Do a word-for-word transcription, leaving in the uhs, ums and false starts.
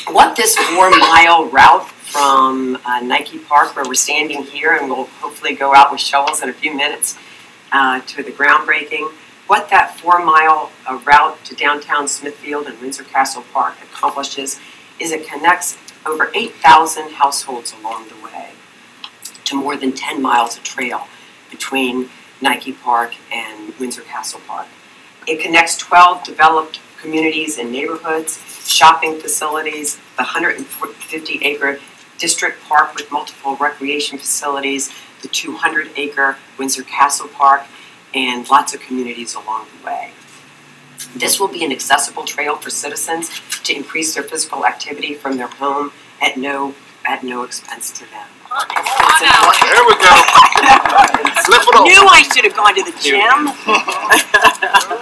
what this four-mile route from uh, Nike Park, where we're standing here, and we'll hopefully go out with shovels in a few minutes uh, to the groundbreaking, what that four-mile uh, route to downtown Smithfield and Windsor Castle Park accomplishes is it connects over eight thousand households along the way to more than ten miles of trail between Nike Park and Windsor Castle Park. It connects twelve developed communities and neighborhoods, shopping facilities, the one hundred fifty acre district park with multiple recreation facilities, the two hundred acre Windsor Castle Park, and lots of communities along the way. This will be an accessible trail for citizens to increase their physical activity from their home at no at no expense to them. There we go. Flip it over. Knew I should have gone to the gym.